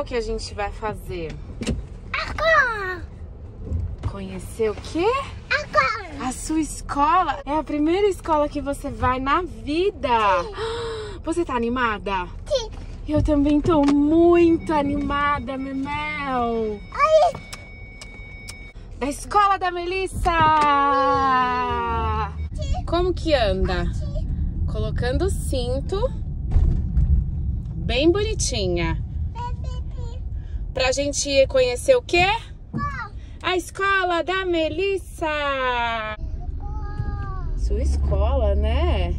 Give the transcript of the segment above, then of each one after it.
que a gente vai fazer? Agora! Conhecer o quê? Agora! A sua escola? É a primeira escola que você vai na vida. Sim. Você tá animada? Sim. Eu também tô muito animada, Memel. Ai. Da escola da Melissa. Sim. Como que anda? Sim. Colocando o cinto. Bem bonitinha. Pra gente conhecer o quê? A escola da Melissa. Sua escola, né?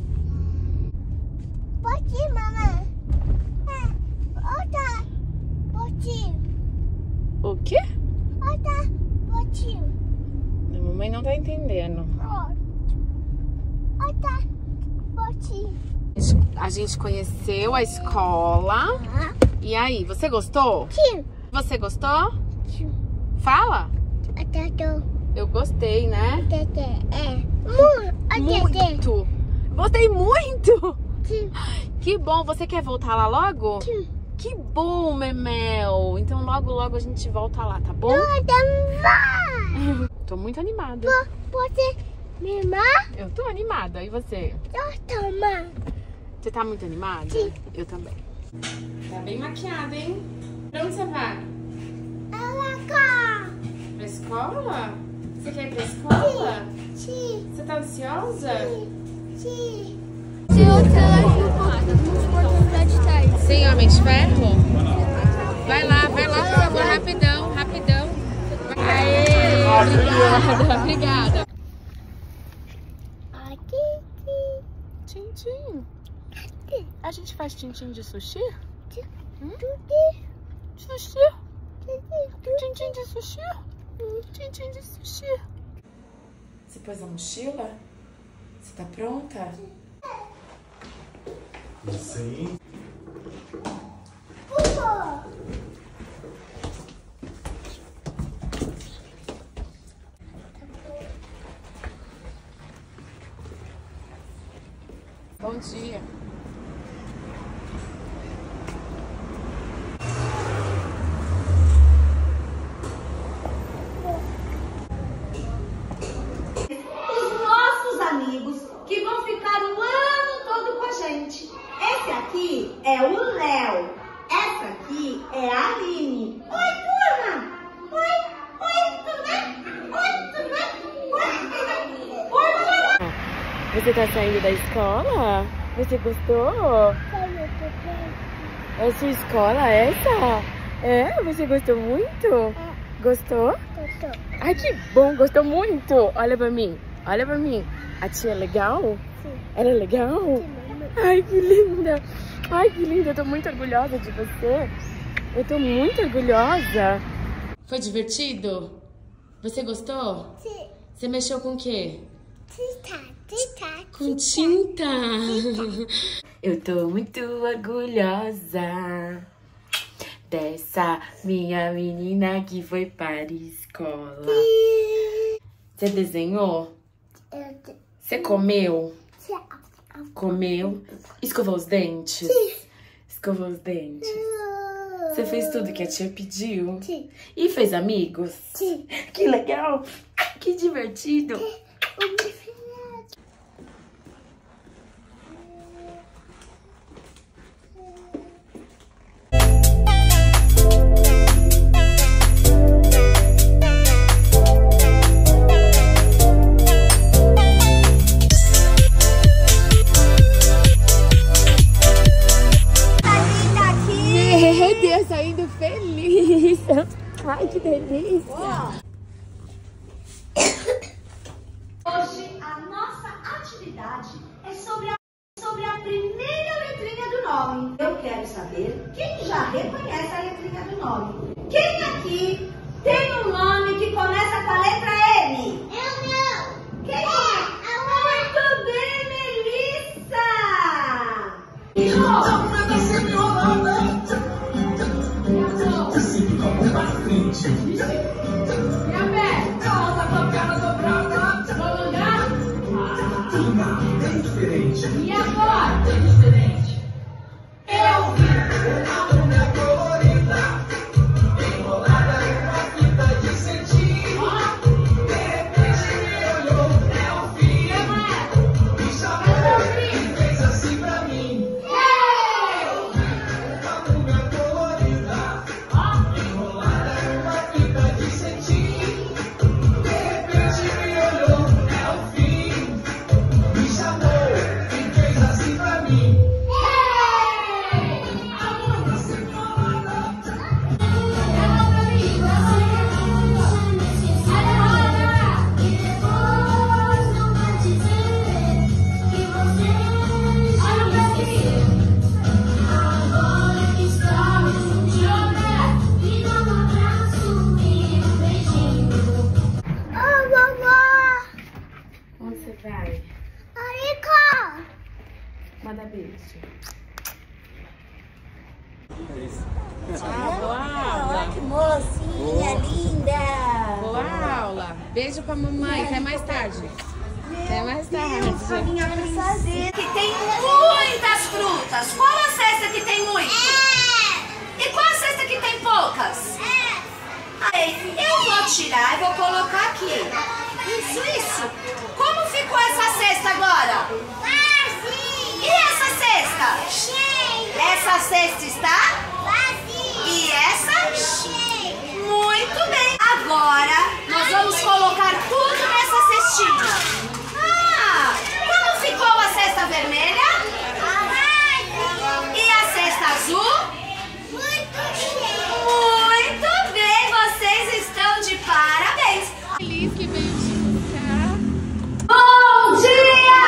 Pode ir, mamãe. Outra. Pode ir. O quê? Outra. Pode ir. A mamãe não tá entendendo. Outra. Pode ir. A gente conheceu a escola. E aí, você gostou? Sim. Você gostou? Sim. Fala. Até. Eu gostei, né? Muito. Gostei muito. Sim. Que bom. Você quer voltar lá logo? Sim. Que bom, Memel. Então logo, logo a gente volta lá, tá bom? Vai. Tô muito animada. Pode me amar? Eu tô animada. E você? Eu também. Você tá muito animada? Sim. Eu também. Tá bem maquiada, hein? Pra onde você vai? Pra escola? Você quer ir pra escola? Sim. Você tá ansiosa? Sim. Sem homem de ferro? Vai lá, por favor, rapidão, rapidão. Aê, obrigada, obrigada. Aqui. Tchim-tchim. A gente faz tchim-tchim de sushi? Sushi? Tchim-tchim de sushi? Tchim-tchim de sushi. Você pôs a mochila? Você tá pronta? Sim. Bom dia. Os nossos amigos que vão ficar o ano todo com a gente. Esse aqui é o Léo. Essa aqui é a Aline. Oi, turma! Oi, tudo bem? Oi, tudo bem? Oi, mamãe! Você tá saindo da escola? Você gostou? É a sua escola essa? É? Você gostou muito? Gostou? Ai, que bom, gostou muito. Olha pra mim, olha pra mim. A tia é legal? Sim. Ela é legal? Ai, que linda. Ai, que linda, eu tô muito orgulhosa de você. Eu tô muito orgulhosa. Foi divertido? Você gostou? Sim. Você mexeu com o quê? Tita. Com tinta. Eu tô muito orgulhosa dessa minha menina que foi para a escola. Você desenhou? Você comeu? Comeu? Escovou os dentes? Escovou os dentes? Você fez tudo que a tia pediu? Sim. E fez amigos? Sim. Que legal! Que divertido! Meu Deus, saindo feliz! Ai, que delícia! Hoje a nossa atividade é sobre a primeira letrinha do nome. Eu quero saber quem já reconhece a letrinha do nome. Quem aqui tem um nome que começa com a letra M? Eu não! Quem é? Muito bem, Melissa! E agora? É diferente. Eu vi a minha colorida. Beijo pra mamãe, até mais tarde. Até mais tarde. Minha princesa. Que tem muitas frutas. Qual a cesta que tem muito? E qual a cesta que tem poucas? Aí, eu vou tirar e vou colocar aqui. Isso. Como ficou essa cesta agora? Vazia. E essa cesta? Cheia. Essa cesta está? Vazia. E essa? Cheia. Muito bem. Agora, nós vamos colocar tudo nessa cestinha. Como ficou a cesta vermelha? Vazia. E a cesta azul? Muito cheia. Muito bem, vocês estão de parabéns. Feliz que veio te buscar. Bom dia,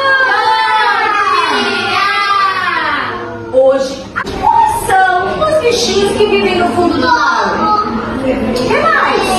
turma! Hoje, quais são os bichinhos que vivem no fundo do mar? O que mais?